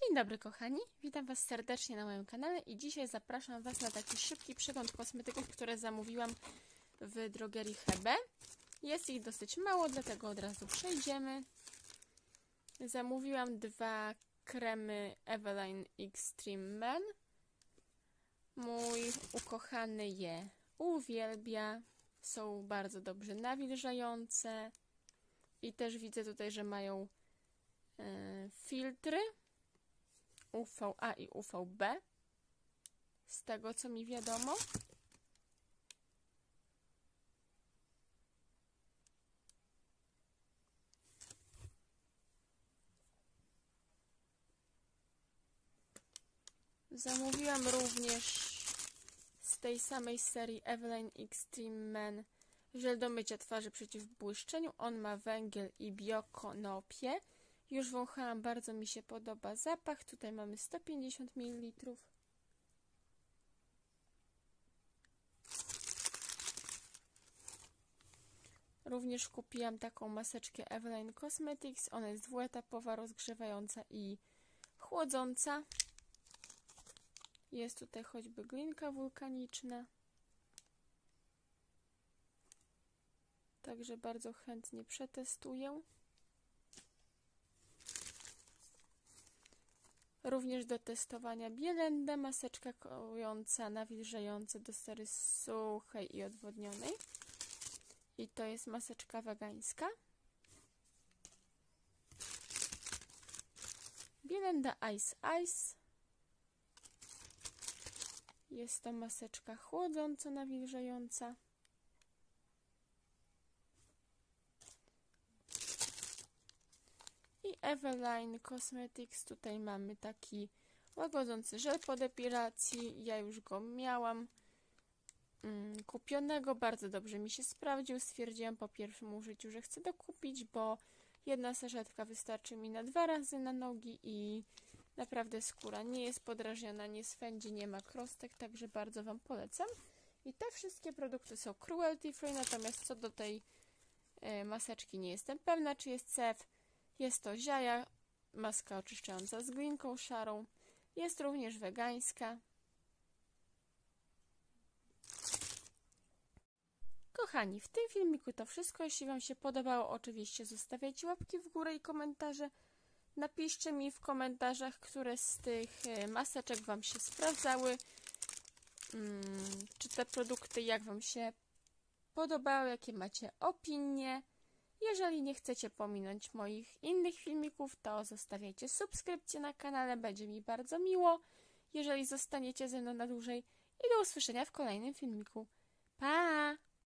Dzień dobry kochani, witam Was serdecznie na moim kanale i dzisiaj zapraszam Was na taki szybki przegląd kosmetyków, które zamówiłam w drogerii Hebe. Jest ich dosyć mało, dlatego od razu przejdziemy. Zamówiłam dwa kremy Eveline Extreme Men. Mój ukochany je uwielbia, są bardzo dobrze nawilżające i też widzę tutaj, że mają filtry UVA i UVB, z tego co mi wiadomo. Zamówiłam również z tej samej serii Eveline Extreme Men żel do mycia twarzy przeciw błyszczeniu. On ma węgiel i biokonopię. Już wąchałam, bardzo mi się podoba zapach. Tutaj mamy 150 ml. Również kupiłam taką maseczkę Eveline Cosmetics. Ona jest dwuetapowa, rozgrzewająca i chłodząca. Jest tutaj choćby glinka wulkaniczna. Także bardzo chętnie przetestuję. Również do testowania Bielenda, maseczka kołująca, nawilżająca do skóry suchej i odwodnionej. I to jest maseczka wegańska. Bielenda Ice Ice. Jest to maseczka chłodząco nawilżająca. I Eveline Cosmetics, tutaj mamy taki łagodzący żel po depilacji. Ja już go miałam kupionego, bardzo dobrze mi się sprawdził. Stwierdziłam po pierwszym użyciu, że chcę dokupić, bo jedna saszetka wystarczy mi na 2 razy na nogi i naprawdę skóra nie jest podrażniona, nie swędzi, nie ma krostek, także bardzo Wam polecam. I te wszystkie produkty są cruelty free, natomiast co do tej maseczki nie jestem pewna, czy jest CF. Jest to Ziaja, maska oczyszczająca z glinką szarą. Jest również wegańska. Kochani, w tym filmiku to wszystko. Jeśli Wam się podobało, oczywiście zostawiajcie łapki w górę i komentarze. Napiszcie mi w komentarzach, które z tych maseczek Wam się sprawdzały. Czy te produkty, jak Wam się podobały, jakie macie opinie. Jeżeli nie chcecie pominąć moich innych filmików, to zostawiajcie subskrypcję na kanale, będzie mi bardzo miło, jeżeli zostaniecie ze mną na dłużej. I do usłyszenia w kolejnym filmiku. Pa!